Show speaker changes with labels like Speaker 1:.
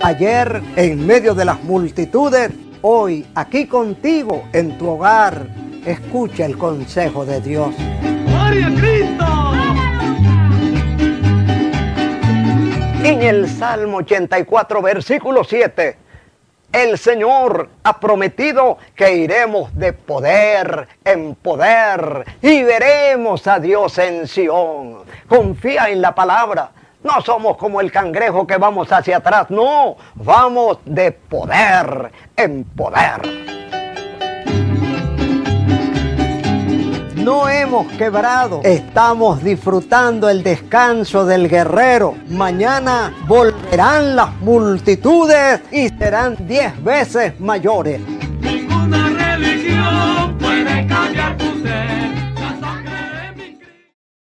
Speaker 1: Ayer en medio de las multitudes, hoy aquí contigo en tu hogar. Escucha el consejo de Dios.
Speaker 2: ¡Gloria a Cristo!
Speaker 1: En el Salmo 84, versículo 7, el Señor ha prometido que iremos de poder en poder y veremos a Dios en Sión. Confía en la palabra. No somos como el cangrejo que vamos hacia atrás, no, vamos de poder en poder. No hemos quebrado, estamos disfrutando el descanso del guerrero. Mañana volverán las multitudes y serán 10 veces mayores.